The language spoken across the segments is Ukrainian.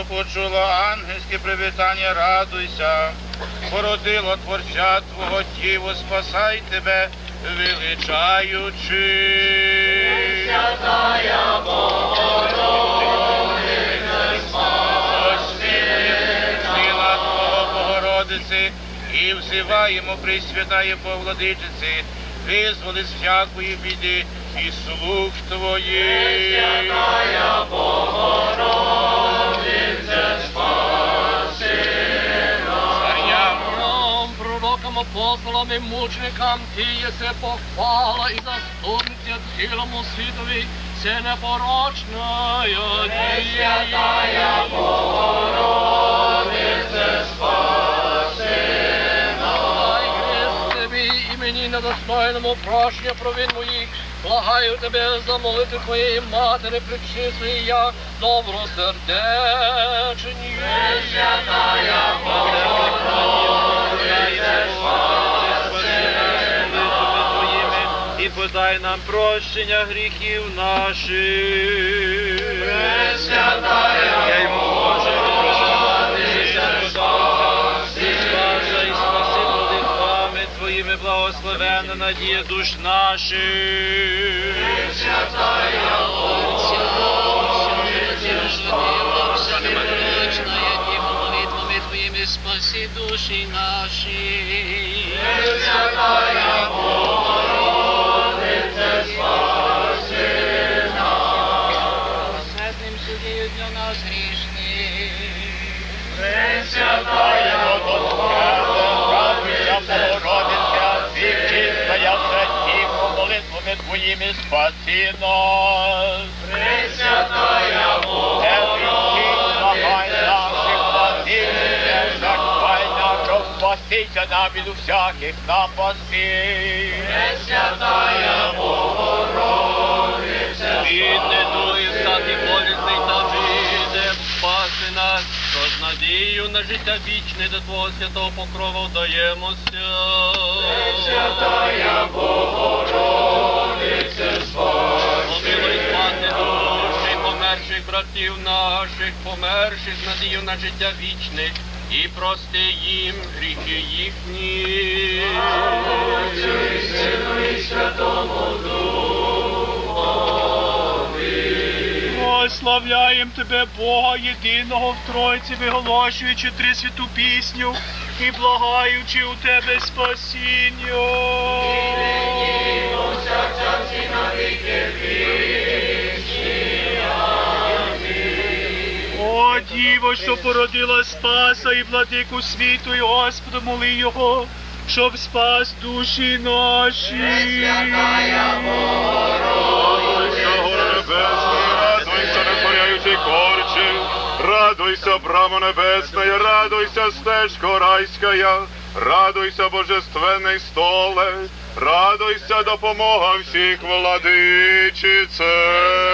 почула ангельське привітання, радуйся, породила творця Твого, Діво, спасай тебе, величаючи. Святая Богородице, спаси Сила Твого, Богородиці, і взиваємо, Пресвятає Повладичиці, визволи з всякої біди і слуг Твоїх. Святая Богородице, спаси Царям, пророкам, апостолам і мученикам Ти єси похвала і заступниця цілому світові, все непорочна Святая Богородице, спаси Дай Христ Тобі імені недостойному прощення провин моїх, благаю Тебе за молитви Твоєї Матері Пречистої, я добросердечні. Святая Богородице, спаси і подай нам прощення гріхів наших. Святая Богородице, спаси І спаси молитвами Твоїми благословенна надія душ наших. Святая Богородице, спаси молитвами Твоїми спаси душі наші. Святая Богородице, спаси Святим суддею для нас грішних. Пресвятая радуйся, Богородиця, всіх чистая святіх, молитвами Твоїми спаси нас. Пресвятая Спасися нам від усяких напастей. Пресвятая Богородице, Від недуги всякий болісний та біде, спаси нас, що з надією на життя вічне до Твого святого покрова вдаємося. Пресвятая Богородице, спаси Помилуй, спаси душі померших братів наших, померших з надією на життя вічне, і прости їм гріхи їхні. Отцю і Сину і Святому Духові. Прославляєм Тебе, Бога єдиного в Тройці, виголошуючи Трисвяту пісню і благаючи у Тебе спасіння. І нині, повсякчас і на віки вічні. Амінь. О, Діво, що породила Спаса і владику світу, і Господа, моли Його, щоб спас душі наші. Пресвятая Богородице, Радуйся, нетворяючий корче, радуйся, брамо небесная, радуйся, стежко райськая, радуйся, божественний столе, радуйся, допомога всіх, владичице.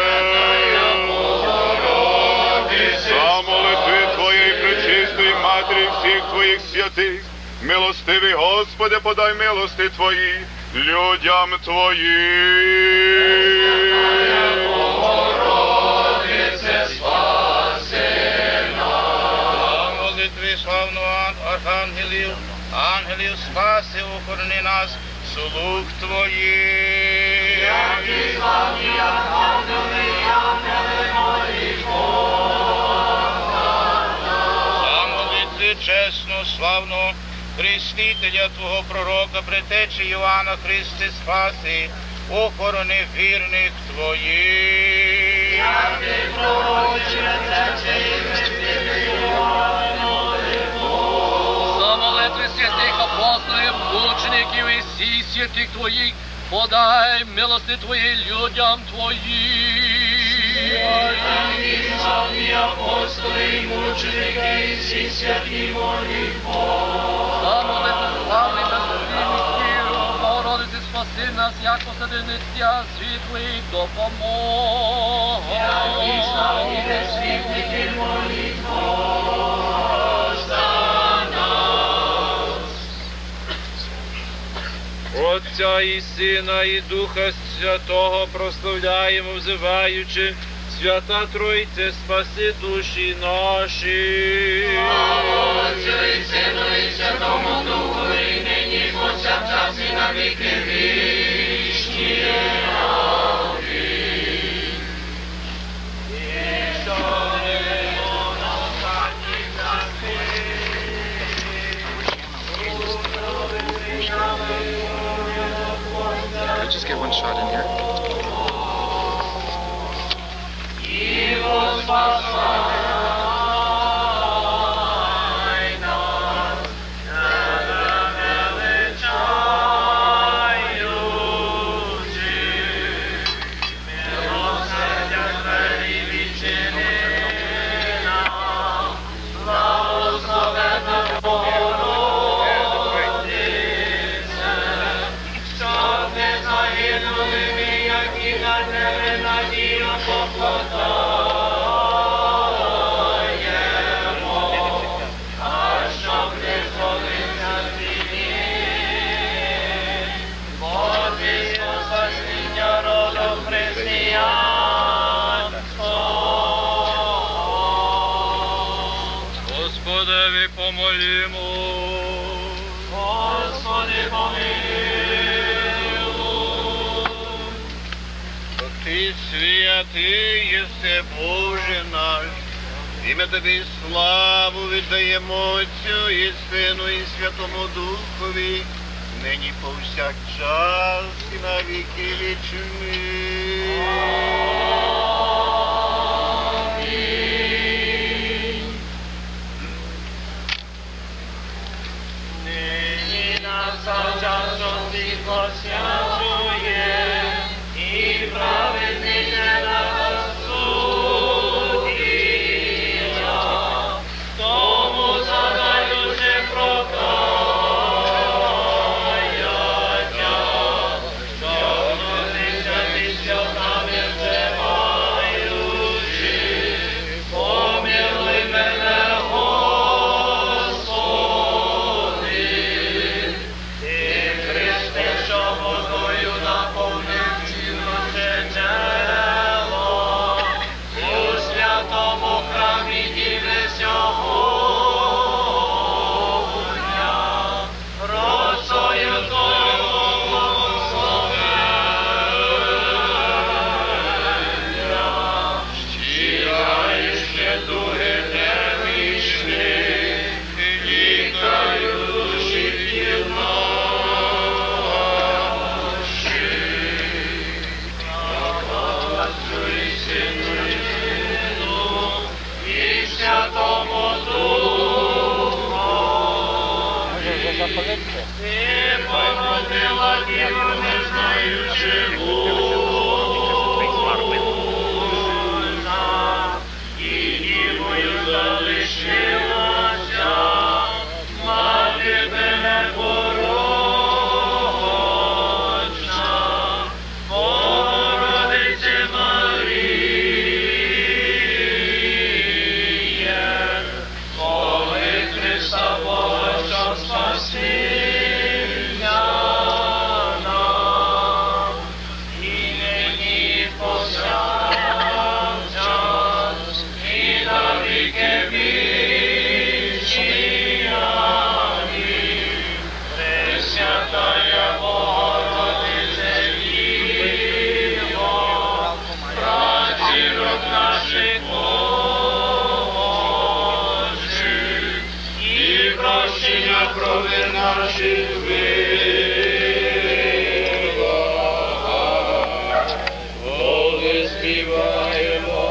За молитви Твоєї пречистої Матері всіх Твоїх святих, милостивий Господи, подай милости Твої людям Твоїм. Богородице, спаси нас. Молитви славного архангелів, ангелів спаси, охорони нас, слуг Твоїх. Які славні ангели, ангели мої, За молитви чесного, славного Хрестителя Твого пророка, предтечі Іоанна, Христе спаси, охорони вірних Твоїх. Як ти пророче, це За молитви святих апостолів, мучеників і всіх святих Твоїх, подай милости Твої людям Твоїм. Які славні апостоли і мученики, і всі святі молі За молитви славних та святих, Богородице, спаси нас, як посадниця світлих допомог. Які славні світлики молі за нас. Отця і Сина, і Духа Святого прославляємо, взиваючи Свята Тройце, спаси душі наші. Слава Отцю і Сину і Святому Духові, і нині, і повсякчас, і на віки вічні. Амінь. І що вимо на останній часи, Could I just get one shot in here? Его спасай нас, величаючи, милосердя твої відчини нам, благословенна Богородице, щоб не загинули ми, як і на тебе надію покладаємо, а щоб не зголився твій, бо ти спасіння роду християнського. Господеві помолімо. Господи, помилуй. Ти святий єси, Боже наш, ім'я Тобі славу віддаємо Отцю і Сину і Святому Духові, нині повсякчас і на віки вічні. Амінь. Нині настав час, що світло свячує, і праведниця нас суддя. Тому задаючи прокаяття, щоб носиться під святами взиваючи, помилуй мене, Господи. Ти, Христе, що водою наповнив чиноше джерело, у святому храмі діви сьогодня, росою Твою благословення, щираєш недуги немічні, лікарю душі тіл наші. Отцю і Сину і Святому Духові. Ти породила діву, не знаючи мужа, і дівою залишилася, мати тебе порочна, Богородице Маріє, моли Христа Бога, що спасіння нам, і нині, і повсякчас, і на віки вічні. Амінь. Пресвятая Богородице Діво, працірок наших Божих, і прощення провин наших вибав. Коли співаємо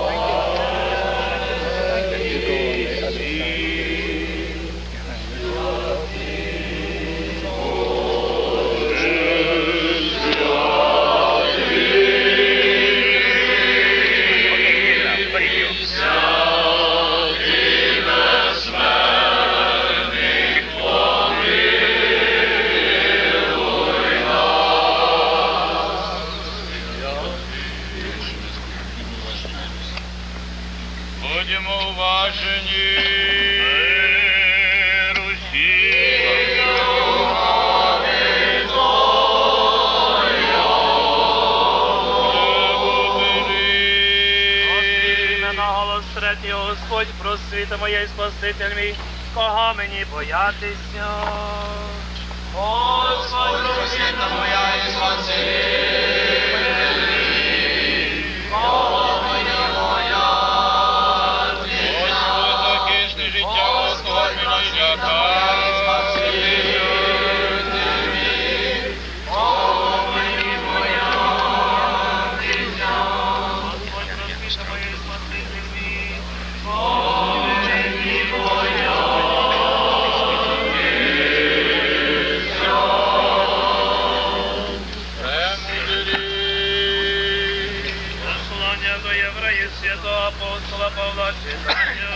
Будемо уважені. Русі. милосердний Господь, просвіта моя і Спаситель мій, кого мені боятися? Господь, просвіта моя і Спаситель мій, кого мені боятися? Господь, захисти життя, Господь мені лякає. Апостола Павла читання.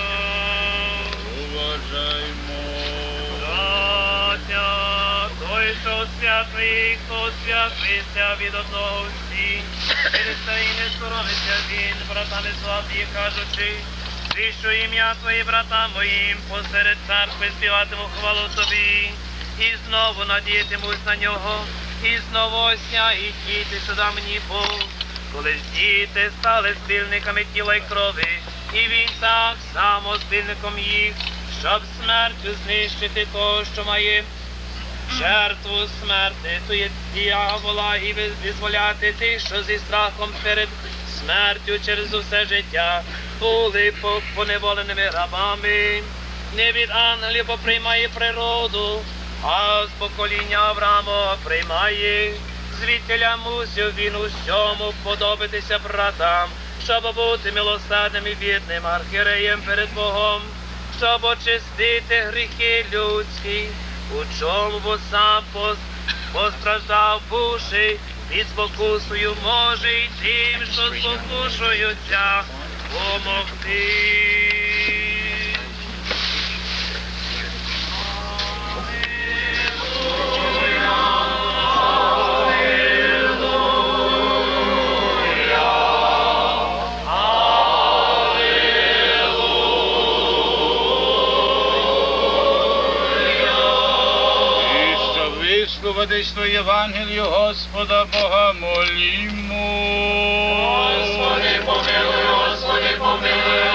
Уважаймо. Братя, той, що святий, хто святився від одного всі, через те і не соромиться він, братами славі, кажучи, що ім'я твої, брата моїм, посеред церкви співатиму хвалу тобі, і знову надіятимусь на нього, і знову осяють діти, що дав мені Бог. Коли ж діти стали спільниками тіла й крові, і він так само спільником їх, щоб смертю знищити того, що має жертву смерти, то є дьявола, і визволяти тих, що зі страхом перед смертю через усе життя були поневоленими рабами. Не від ангелів поприймає природу, а з покоління Авраамова приймає. Звідтіля мусив він усьому вподобитися братам, щоб бути милосердним і вірним архієреєм перед Богом, щоб очистити гріхи людські, у чому бо сам постраждав бувши, під спокусою може й тим, що спокушуються, помогти. Висловодично Євангелію Господа Бога молімо. Господи, помилуй, Господи, помилуй.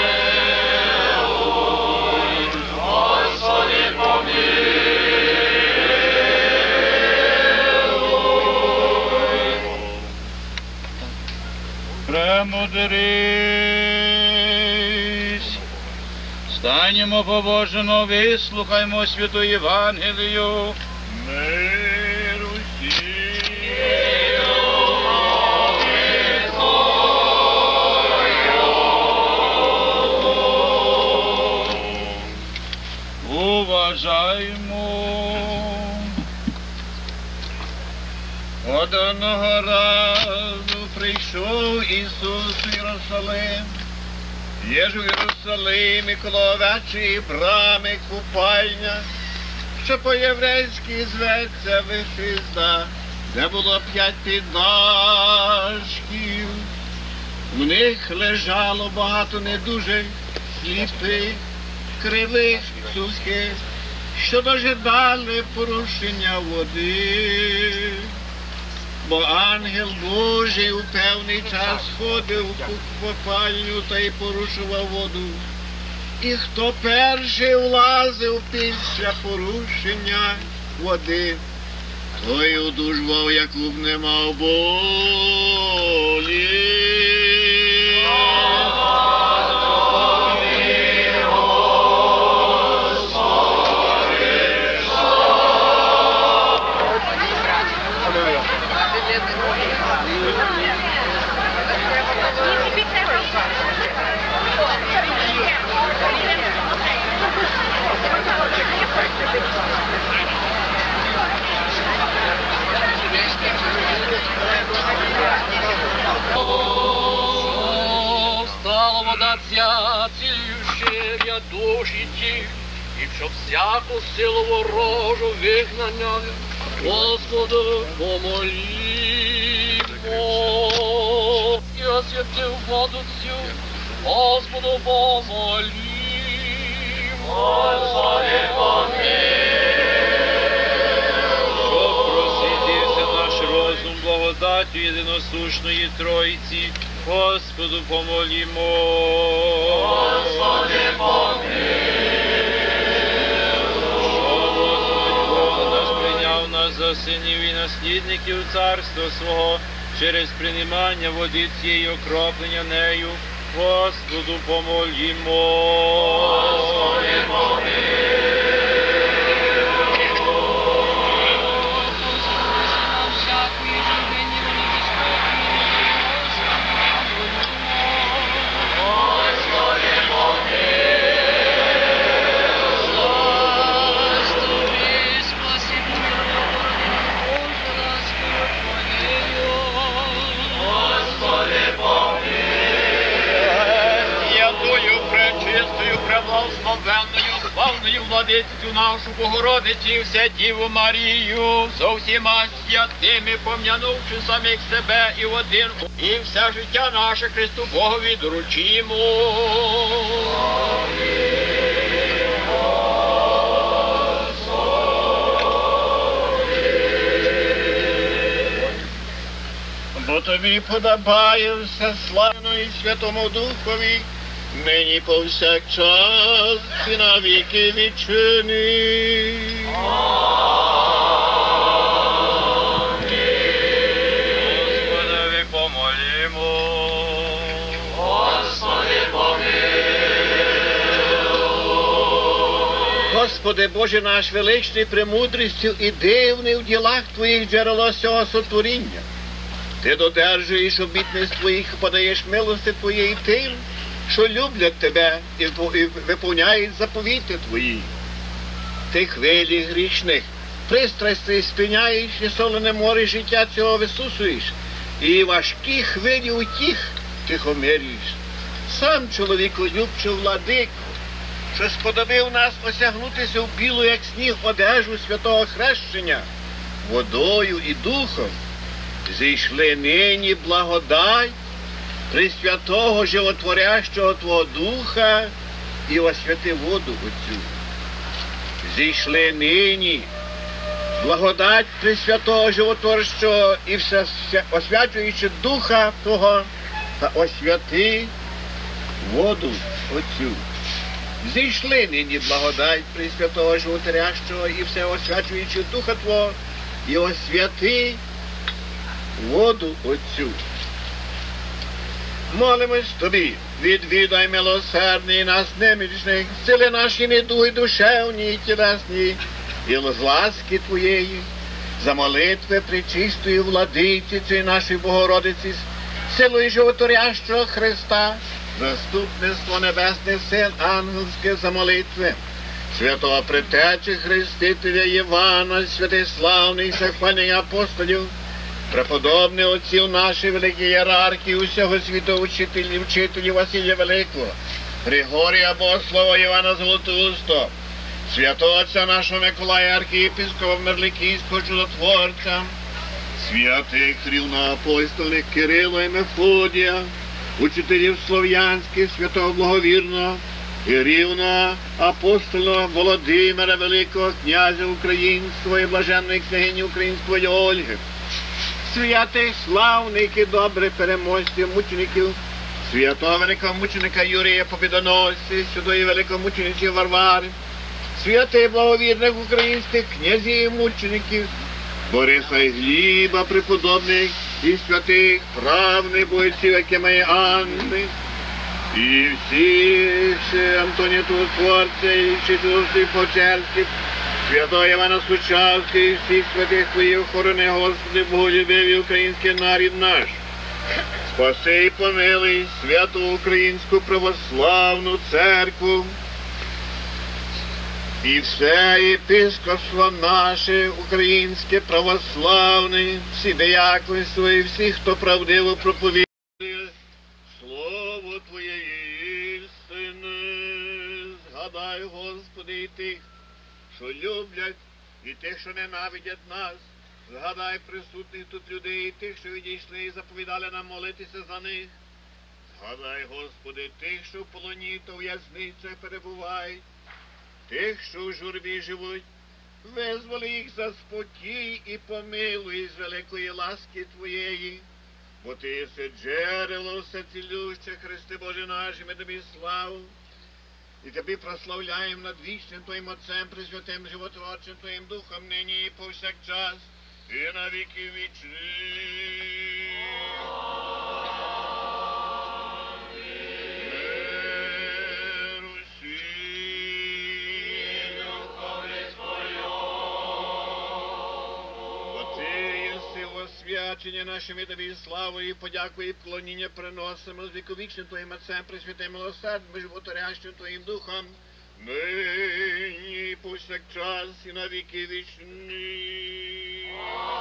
Господи, помилуй. Премудрись. Станемо побожно, вислухаймо святу Євангелію. Мир усім. Уважаємо. Одного разу прийшов Ісус в Єрусалим. Є ж у Єрусалимі коло овечої брами купальня, що по-єврейськи зветься Вихризда, де було 5 підножків. В них лежало багато недужих, сліпих, кривих, сухих, що дожидали порушення води. Бо ангел Божий у певний час ходив у купальню та й порушував воду. І хто перший влазив після порушення води, той одужував, як не мав болі. Стала вода ця, цілющая душі тих, і щоб всяку силу ворожу вигнання, Господу помолімо. І освятив воду цю, Господу помолімо. Господи, Щоб просвітився наш розум благодаттю єдиносушної Тройці, Господу помолімо. Господи, помилуй. Що Господь Бог наш прийняв нас за синів і наслідників царства свого через приймання води цієї окроплення нею. Господу помолімо. Господи, помилуй. Благословенною, славною владицю нашу Богородицю і все Діву Марію, зо всіма святими, пом'янувши самих себе і один, і все життя наше Христу Богові доручимо. Бо тобі подобає все славно і Святому Духові, нині повсякчас і на віки вічні. Господи, помолімо. Господи, помилуй. Господи Боже наш величний премудрістю і дивний в ділах Твоїх джерело всього сотворіння. Ти додержуєш обітниць Твоїх, подаєш милости Твоєї тим, що люблять Тебе і виповняють заповіти Твої. Ти хвилі грішних, пристрасти спиняєш і солене море життя цього висусуєш, і важкі хвилі утіх тихомирюєш. Сам чоловіколюбче владико, що сподобив нас осягнутися в білу, як сніг, одежу святого хрещення, водою і духом, зійшли нині благодать Пресвятого Животворящого Твого Духа і освяти воду оцю. Зійшли нині благодать Пресвятого Животворящого і все освячуючи Духа Твого та освяти воду оцю. Зійшли нині благодать Пресвятого Животворящого і все освячуючи Духа Твого і освяти воду оцю. Молимось Тобі, відвідай милосердний нас немічних, зціли наші недуги душевні і тілесні, і з ласки Твоєї, за молитви пречистої владиці цієї нашої Богородиці, силою животворящого Христа, заступництво небесних сил ангельське за молитви, святого Предтечі Хрестителя Івана, святий славний захвальний апостолів, преподобних отців наших великих ієрархів, усього світу вчителів Василія Великого, Григорія Богослова, Івана Золотоустого, святого отця нашого Миколая, архієпископа Мирликійського чудотворця, святих рівноапостольних Кирила і Мефодія, учителів слов'янських, святого благовірного і рівноапостольного Володимира, Великого князя українського і блаженної княгині української Ольги, святих славних і добрих переможців, мучеників, святого великомученика Юрія Побідоносця, святої великомучениці Варвари, святих благовірних українських князів і мучеників, Бориса і Гліба преподобних і святих правних бойців, які має Анни, і всіх Антонія Творця, і Читовських Почерських, святого Івана Сучаського і всіх святих Твоїх охорони, Господи, боголюбивий український народ наш. Спаси і помилуй святу українську православну церкву і все єпископство наше українське православне, всі дияконство і всі, хто правдиво проповідує Слово Твоє істини. Згадай, Господи, і тих, що люблять, і тих, що ненавидять нас. Згадай присутних тут людей, і тих, що відійшли і заповідали нам молитися за них. Згадай, Господи, тих, що в полоні та в в'язницях перебувають, тих, що в журбі живуть. Визволи їх за спокій і помилуй з великої ласки Твоєї. Бо ти єси джерело всецілюще, Христе Боже наш, і ми тобі славу. І тобі прославляємо над вічним Твоїм Отцем, Пресвятим, Животворчим Твоїм Духом, нині і повсякчас, і на віки вічні. Освячення нашими тобі славу і подяку і вклоніння приносимо з віковічним Твоїм Отцем, Пресвятим, милосердним, животворящим Твоїм Духом, нині і повсякчас і на віки вічні.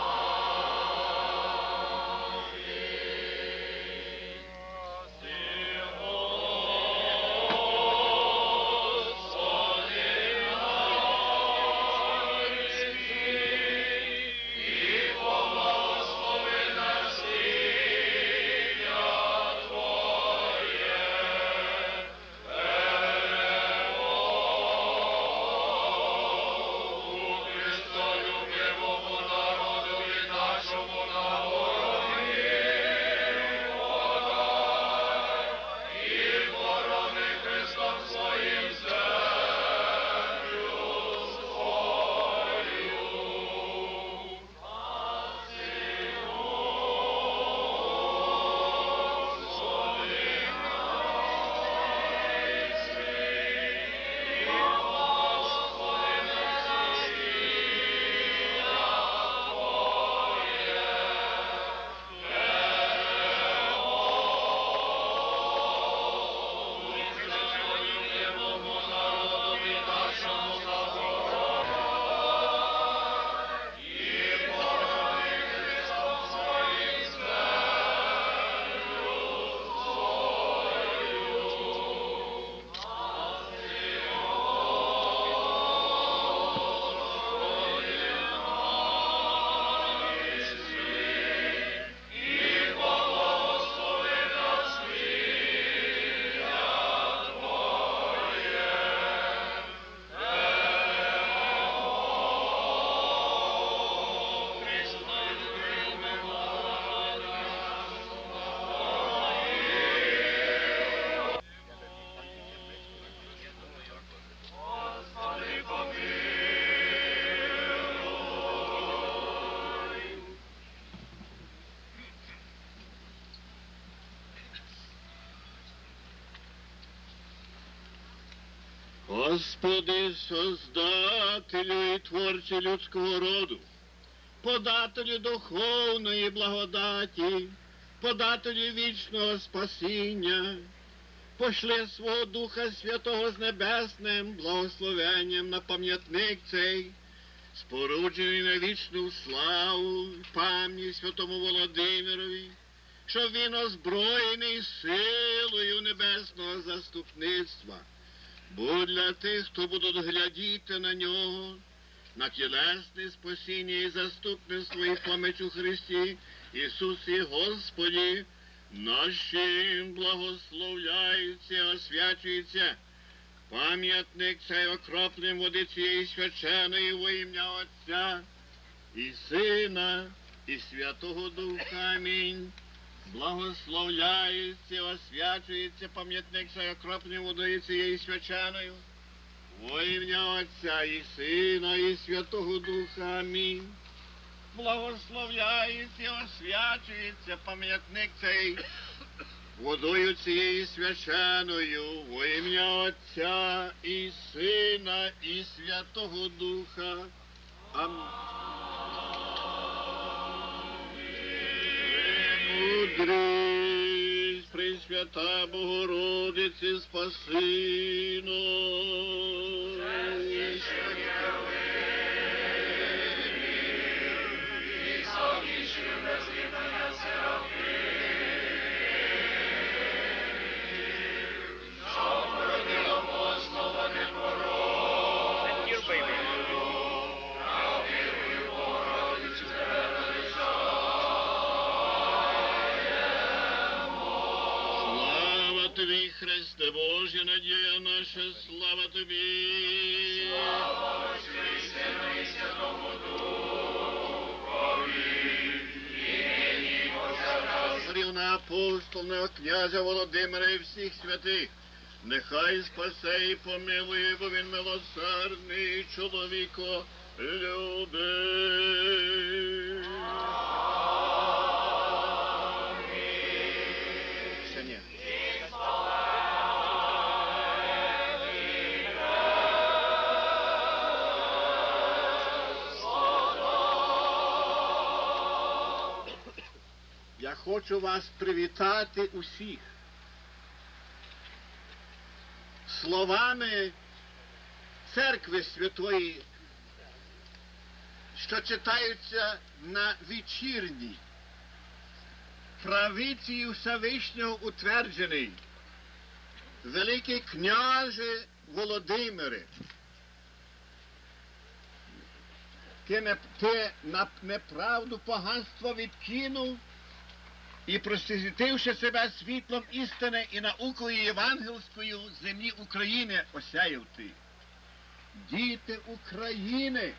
Господи, Создателю і Творче людського роду, подателю духовної благодаті, подателю вічного спасіння, пошли свого Духа Святого з небесним благословенням на пам'ятник цей, споруджений на вічну славу, пам'ять святому Володимирові, щоб він озброєний силою небесного заступництва, був для тих, хто будуть глядіти на нього, на тілесне спасіння і заступництво і поміч у Христі Ісусі Господі, нашим благословляється, освячується пам'ятник цей окропленням води цієї свяченої во ім'я Отця і Сина і Святого Духа. Амінь. Благословляється, освячується пам'ятник цей окропленням водою цієї свяченою во ім'я Отця і Сина і Святого Духа. Амінь. Благословляється, освячується пам'ятник цей водою цієї свяченою во ім'я Отця і Сина і Святого Духа. Амінь. Мудрість, Пресвята Богородиці, спаси нас. Тобі, Христе Боже, надія наша, слава Тобі. Слава Отцю і Сину і Святому Духові, і нині і повсякчас апостольного князя Володимира і всіх святих, нехай спасе і помилує, бо він милосердний чоловіко любий. Ще ні. Я хочу вас привітати усіх словами Церкви Святої, що читаються на вечірній. Правицею Всевишнього утверджений: Великий княже Володимире, ти неправду поганства відкинув і, просвітивши себе світлом істини і наукою євангельською, землі України осяяв ти. Діти України,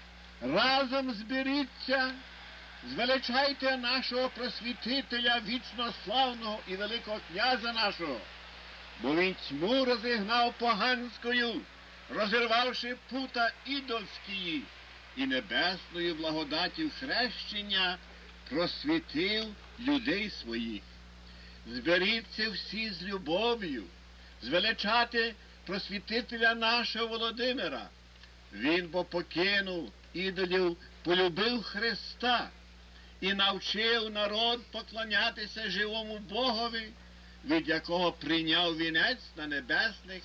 разом зберіться, звеличайте нашого просвітителя, вічно славного і великого князя нашого, бо він тьму розігнав поганською, розірвавши пута ідольської, і небесною благодаттю хрещення просвітив людей своїх. Зберіться всі з любов'ю, звеличати просвітителя нашого Володимира. Він бо покинув ідолів, полюбив Христа і навчив народ поклонятися живому Богові, від якого прийняв вінець на небесних,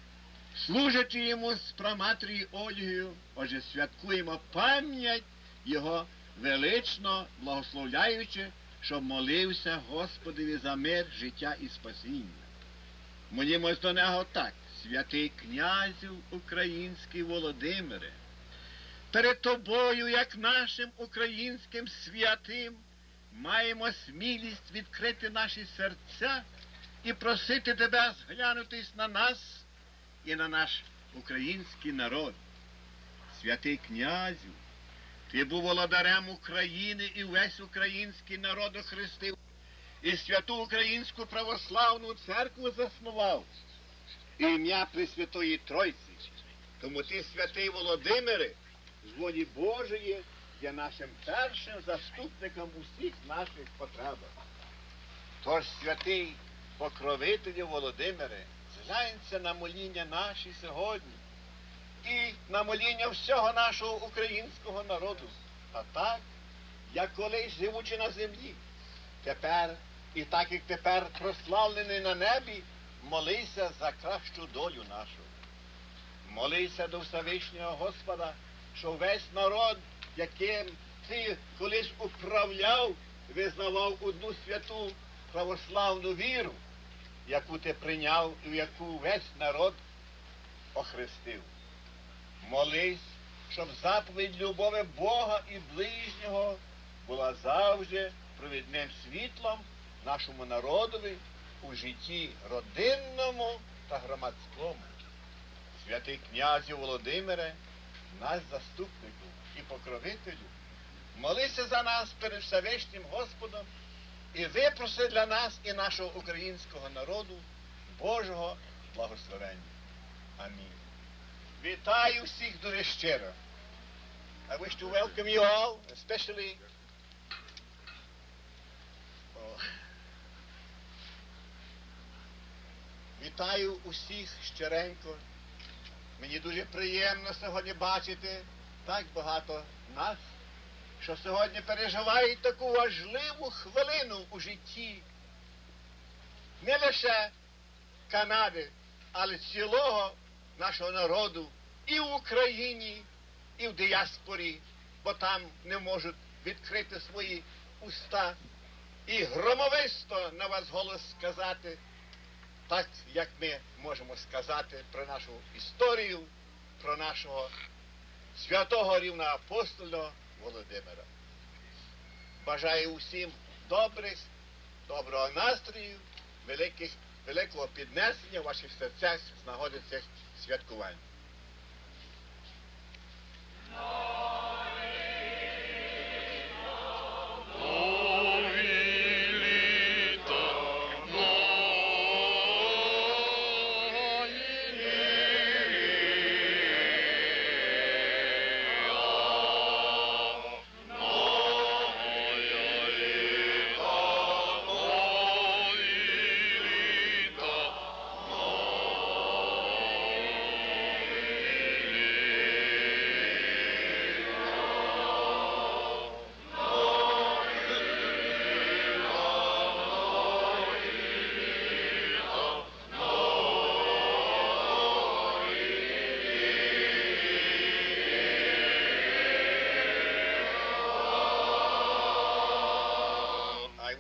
служачи йому з праматрією Ольгою. Отже, святкуємо пам'ять його, велично благословляючи, щоб молився Господові за мир, життя і спасіння. Молімось до нього так: святий князю український Володимире, перед тобою, як нашим українським святим, маємо смілість відкрити наші серця і просити тебе зглянутись на нас і на наш український народ. Святий князю, ти був володарем України і весь український народ охрестив, і святу Українську православну церкву заснував, і ім'я Пресвятої Тройці. Тому ти, святий Володимире, з волі Божої є нашим першим заступником усіх наших потребах. Тож, святий покровителю Володимире, зглянься на моління наші сьогодні і на моління всього нашого українського народу. А так, як колись живучи на землі, тепер, і так як тепер прославлений на небі, молися за кращу долю нашу. Молися до Всевишнього Господа, що весь народ, яким ти колись управляв, визнавав одну святу православну віру, яку ти прийняв і в яку весь народ охрестив. Молись, щоб заповідь любові Бога і ближнього була завжди провідним світлом нашому народові у житті родинному та громадському. Святий князю Володимире, наш заступнику і покровителю, молися за нас перед Всевишнім Господом і випроси для нас і нашого українського народу Божого благословення. Амінь. Вітаю всіх дуже щиро. I wish to welcome you all, especially вітаю усіх щиренько. Мені дуже приємно сьогодні бачити так багато нас, що сьогодні переживають таку важливу хвилину у житті не лише Канади, але цілого нашого народу і в Україні, і в діаспорі, бо там не можуть відкрити свої уста і громовисто на вас голос сказати, так, як ми можемо сказати про нашу історію, про нашого святого рівноапостола Володимира. Бажаю усім доброго настрою, великого піднесення в ваших серцях з нагоди цих святкувань. Нові літа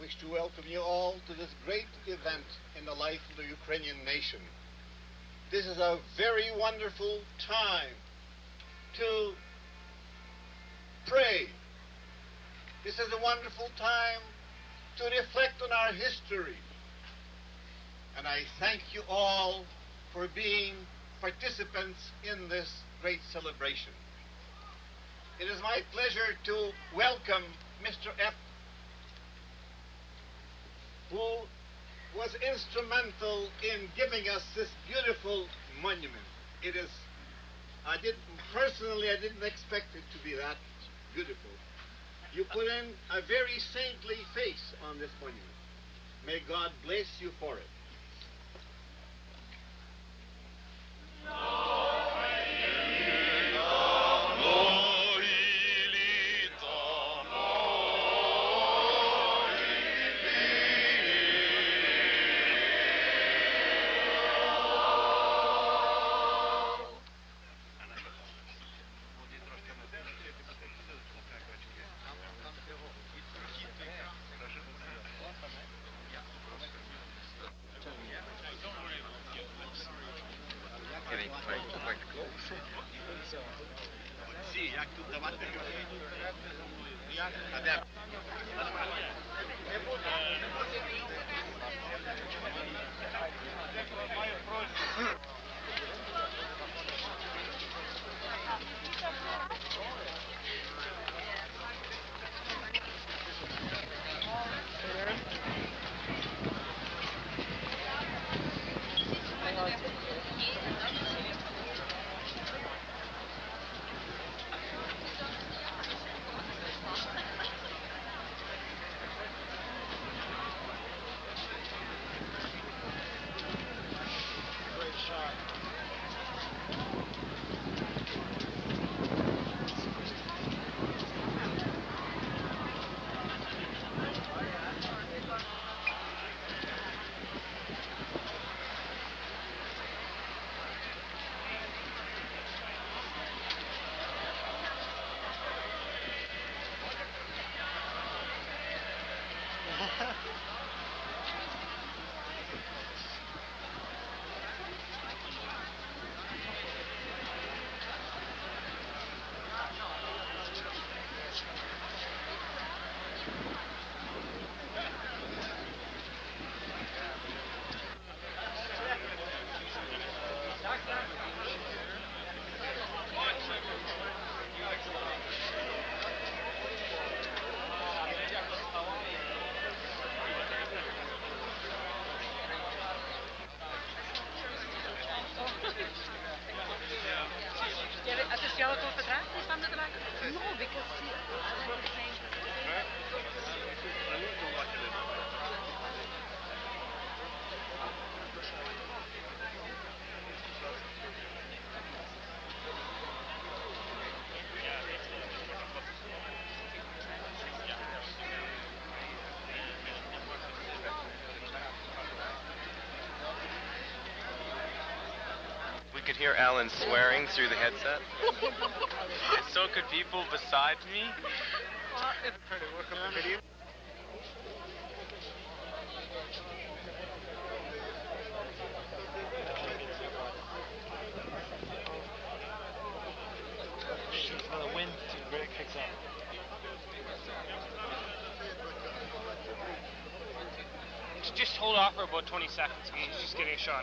wish to welcome you all to this great event in the life of the Ukrainian nation. This is a very wonderful time to pray. This is a wonderful time to reflect on our history. And I thank you all for being participants in this great celebration. It is my pleasure to welcome Mr. F., who was instrumental in giving us this beautiful monument. I didn't expect it to be that beautiful. You put in a very saintly face on this monument. May God bless you for it. Could hear Alan swearing through the headset. And so could people beside me. Trying to work on the video. For the wind to really kicks up. Just hold off for about 20 seconds. He's just getting a shot.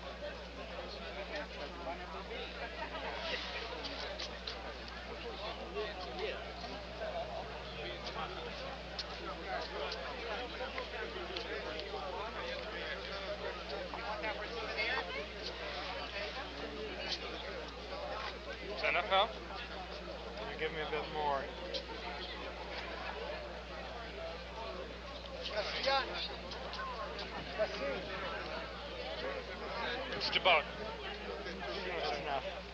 Is that enough, Al? Give me a bit more. Just about. That's enough.